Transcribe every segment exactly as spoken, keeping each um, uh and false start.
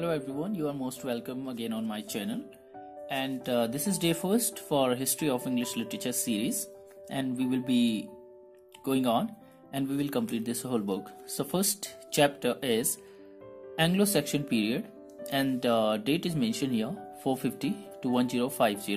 Hello everyone, you are most welcome again on my channel, and uh, this is day first for History of English Literature series, and we will be going on and we will complete this whole book. So first chapter is Anglo-Saxon period, and uh, date is mentioned here four fifty to one thousand fifty.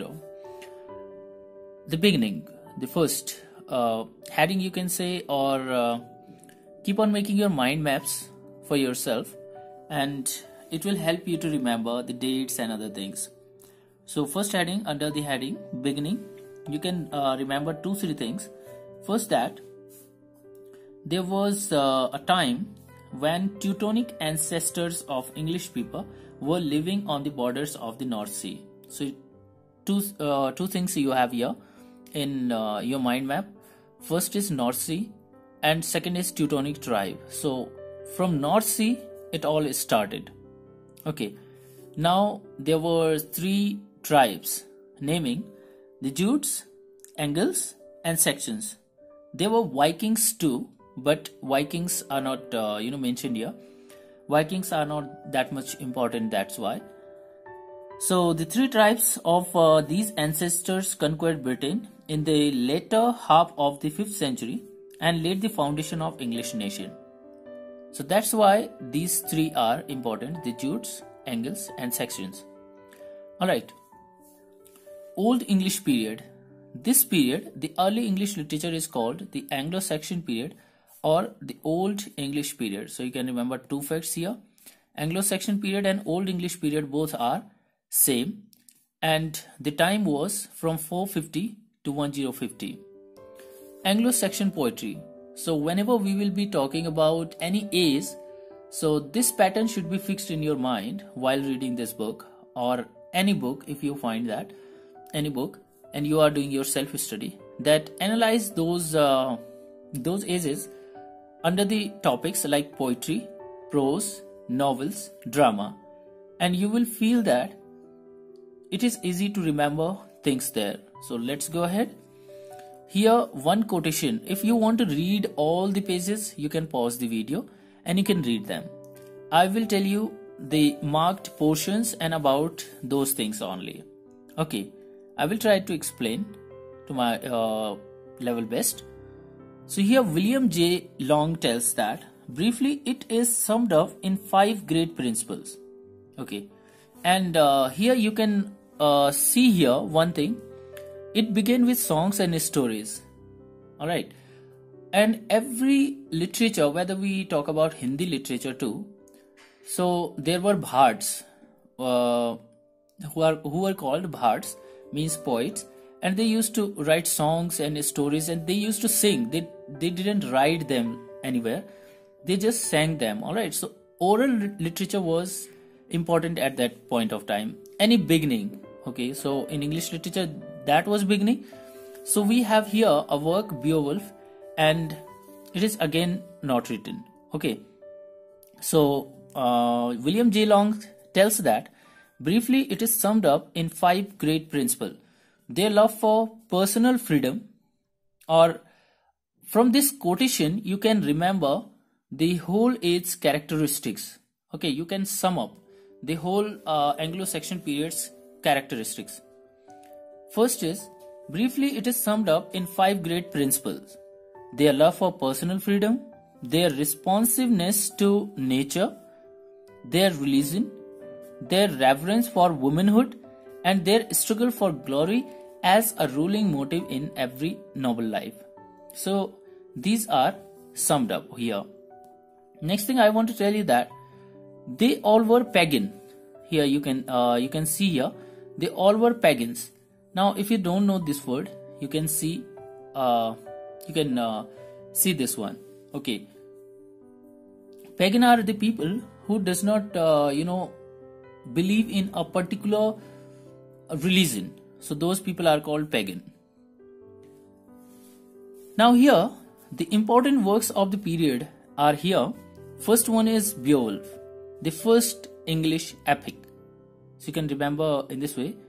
The beginning, the first uh, heading you can say, or uh, keep on making your mind maps for yourself, and it will help you to remember the dates and other things. So first heading, under the heading beginning, you can uh, remember two three things. First, that there was uh, a time when Teutonic ancestors of English people were living on the borders of the North Sea. So two uh, two things you have here in uh, your mind map. First is North Sea and second is Teutonic tribe. So from North Sea it all started. Okay, now there were three tribes, naming the Jutes, Angles and Saxons. There were Vikings too, but Vikings are not uh, you know mentioned here. Vikings are not that much important, that's why. So the three tribes of uh, these ancestors conquered Britain in the later half of the fifth century and laid the foundation of English nation. So that's why these three are important, the Jutes, Angles and Saxons. Alright, Old English period. This period, the early English literature is called the Anglo-Saxon period or the Old English period. So you can remember two facts here. Anglo-Saxon period and Old English period both are same, and the time was from four fifty to one thousand fifty. Anglo-Saxon poetry. So whenever we will be talking about any age, so this pattern should be fixed in your mind while reading this book or any book, if you find that any book and you are doing your self-study, that analyze those uh, those ages under the topics like poetry, prose, novels, drama, and you will feel that it is easy to remember things there. So let's go ahead. Here one quotation. If you want to read all the pages, you can pause the video and you can read them. I will tell you the marked portions and about those things only. Okay, I will try to explain to my uh, level best. So here William J. Long tells that briefly it is summed up in five great principles. Okay, and uh, here you can uh, see here one thing. It began with songs and stories. Alright, and every literature, whether we talk about Hindi literature too, so there were bards uh, who are who were called bards, means poets, and they used to write songs and stories, and they used to sing. They they didn't write them anywhere, they just sang them. Alright, so oral literature was important at that point of time. Any beginning, okay, so in English literature that was beginning. So we have here a work Beowulf, and it is again not written. Okay, so uh, William J. Long tells that briefly it is summed up in five great principles. Their love for personal freedom, or from this quotation you can remember the whole age characteristics. Okay, you can sum up the whole uh, Anglo-Saxon period's characteristics. First is, briefly it is summed up in five great principles. Their love for personal freedom, their responsiveness to nature, their religion, their reverence for womanhood, and their struggle for glory as a ruling motive in every noble life. So these are summed up here. Next thing I want to tell you that they all were pagan. Here you can uh, you can see here they all were pagans. Now if you don't know this word, you can see uh, you can uh, see this one. Okay, pagan are the people who does not uh, you know believe in a particular religion. So those people are called pagan. Now here the important works of the period are here. First one is Beowulf, the first English epic. So you can remember in this way.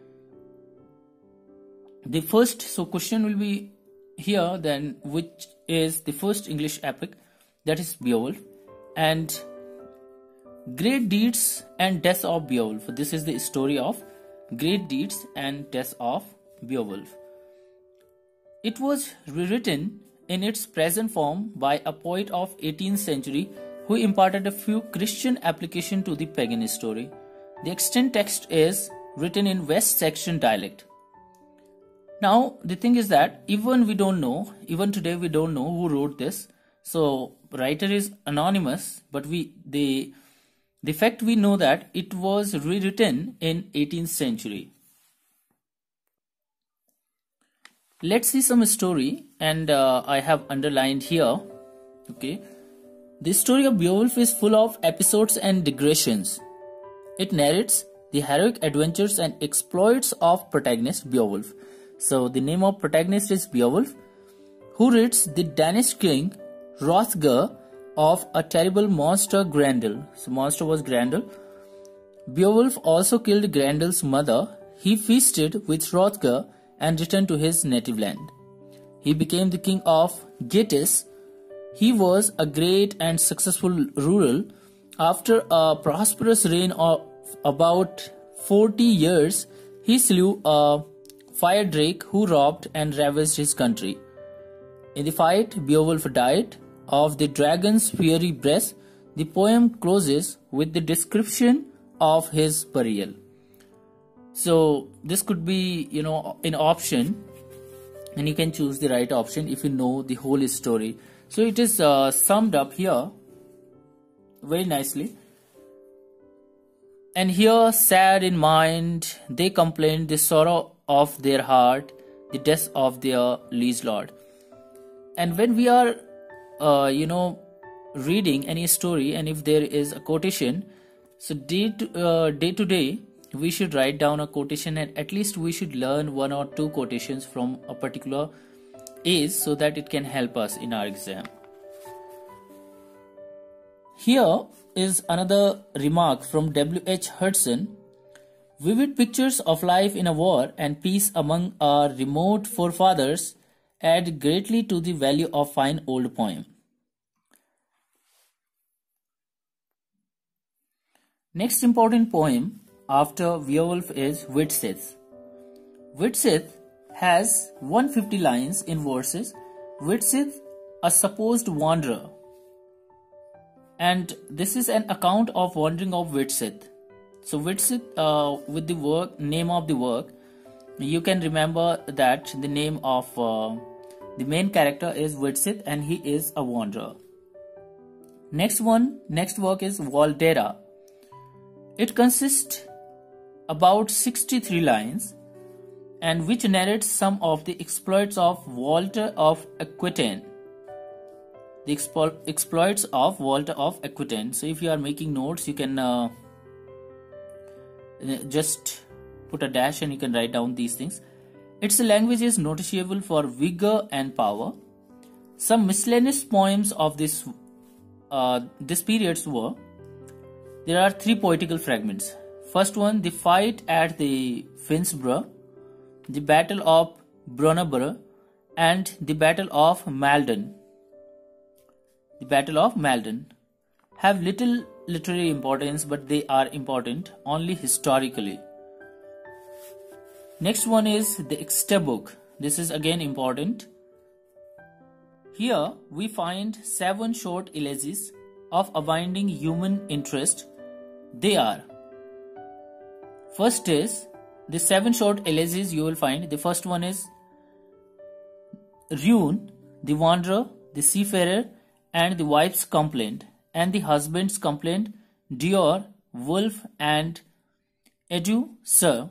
The first, so question will be here then, which is the first English epic, that is Beowulf. And Great Deeds and Death of Beowulf. This is the story of Great Deeds and Death of Beowulf. It was rewritten in its present form by a poet of eighteenth century who imparted a few Christian application to the pagan story. The extant text is written in West Saxon dialect. Now, the thing is that even we don't know, even today we don't know who wrote this. So, writer is anonymous, but we the the fact we know that it was rewritten in eighteenth century. Let's see some story, and uh, I have underlined here. Okay, the story of Beowulf is full of episodes and digressions. It narrates the heroic adventures and exploits of protagonist Beowulf. So the name of protagonist is Beowulf, who rids the Danish king Hrothgar of a terrible monster Grendel. So monster was Grendel. Beowulf also killed Grendel's mother. He feasted with Hrothgar and returned to his native land. He became the king of Geats. He was a great and successful ruler. After a prosperous reign of about forty years, he slew a fire drake who robbed and ravaged his country. In the fight, Beowulf died of the dragon's fiery breath. The poem closes with the description of his burial. So this could be, you know, an option, and you can choose the right option if you know the whole story. So it is uh, summed up here very nicely. And here, sad in mind, they complained the sorrow of their heart, the death of their liege lord. And when we are, uh, you know, reading any story, and if there is a quotation, so day to, uh, day to day, we should write down a quotation, and at least we should learn one or two quotations from a particular age so that it can help us in our exam. Here is another remark from W H Hudson. Vivid pictures of life in a war and peace among our remote forefathers add greatly to the value of fine old poem. Next important poem after Beowulf is Widsith. Widsith has one hundred fifty lines in verses. Widsith, a supposed wanderer. And this is an account of wandering of Widsith. So Widsith, uh, with the work, name of the work, you can remember that the name of uh, the main character is Widsith, and he is a wanderer. Next one, next work is Waldera. It consists about sixty-three lines, and which narrates some of the exploits of Walter of Aquitaine. The explo exploits of Walter of Aquitaine. So if you are making notes, you can uh, just put a dash and you can write down these things. Its language is noticeable for vigor and power. Some miscellaneous poems of this uh, this periods were: there are three poetical fragments. First one, the fight at the Finnsbro, the battle of Brunaborough, and the battle of Maldon. The battle of Maldon have little literary importance, but they are important only historically. Next one is the Exeter book. This is again important. Here we find seven short elegies of abiding human interest. They are: first is the seven short elegies you will find. The first one is Rune, the wanderer, the seafarer, and the wife's complaint, and the husband's complaint, Dior, wolf, and Edu, sir.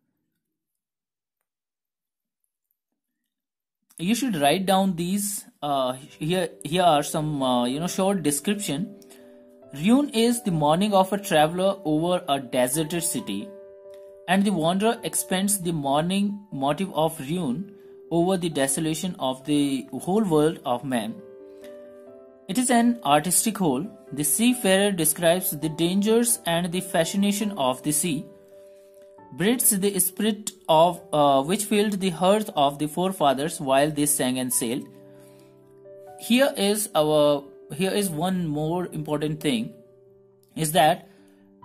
You should write down these. Uh, here, here are some uh, you know short description. Rune is the mourning of a traveler over a deserted city, and the wanderer expends the mourning motive of Rune over the desolation of the whole world of man. It is an artistic whole. The seafarer describes the dangers and the fascination of the sea, breathes the spirit of uh, which filled the hearth of the forefathers while they sang and sailed. Here is our here is one more important thing, is that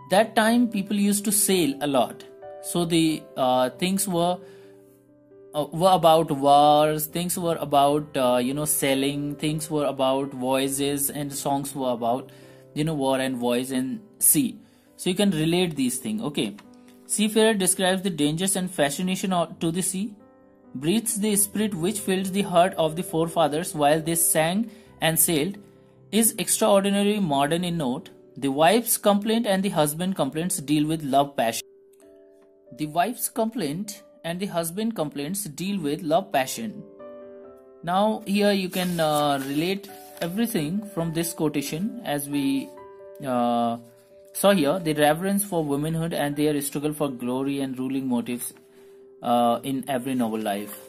that time people used to sail a lot, so the uh, things were uh, were about wars, things were about uh, you know sailing, things were about voyages, and songs were about you know war and voyage and sea. So you can relate these things. Okay, seafarer describes the dangers and fascination to the sea, breathes the spirit which filled the heart of the forefathers while they sang and sailed, is extraordinarily modern in note. The wife's complaint and the husband complaints deal with love passion. The wife's complaint and the husband complaints deal with love passion. Now here you can uh, relate everything from this quotation, as we uh, saw here, the reverence for womanhood and their struggle for glory and ruling motives uh, in every noble life.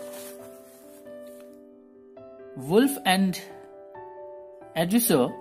Wolf and Advisor.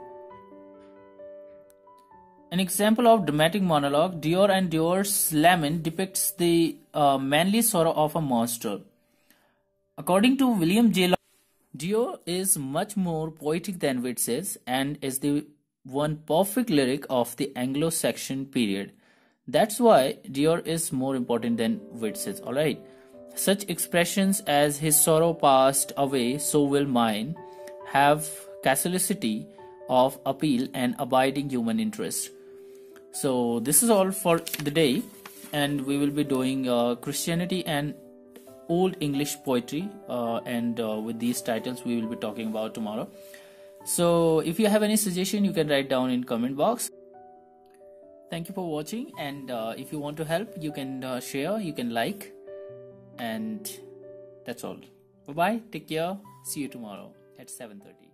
An example of dramatic monologue, Dior and Dior's Lament depicts the uh, manly sorrow of a monster. According to William J. Dior is much more poetic than Wit says, and is the one perfect lyric of the Anglo-Saxon period. That's why Dior is more important than Wit says. Alright. Such expressions as his sorrow passed away, so will mine, have catholicity of appeal and abiding human interest. So this is all for the day, and we will be doing uh, Christianity and Old English poetry, uh, and uh, with these titles we will be talking about tomorrow. So if you have any suggestion, you can write down in comment box. Thank you for watching, and uh, if you want to help, you can uh, share, you can like, and that's all. Bye bye, take care, see you tomorrow at seven thirty.